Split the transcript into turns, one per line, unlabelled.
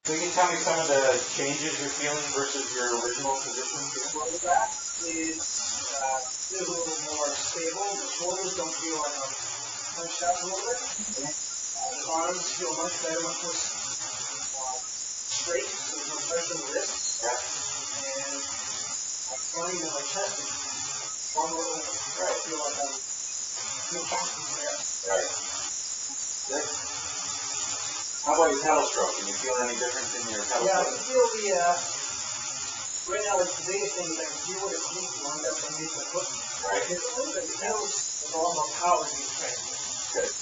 So you can tell me some of the changes you're feeling versus your original position?
Well, the back is a little more stable. The shoulders don't feel like I'm punched out a little bit. The arms feel much better, much more straight. There's no pressure on the wrist.
Yeah.
And I'm finding that my chest is far more open.
Right.
I feel like I'm feel constant there.
Right. Good. How about your pedal stroke? Can you feel any difference in your pedal
Yeah, I
stroke?
can feel the, right now the biggest thing is I can feel what it feels lined up underneath my foot.
Right.
It's a little bit, it feels like a lot more power in the strength.
Good.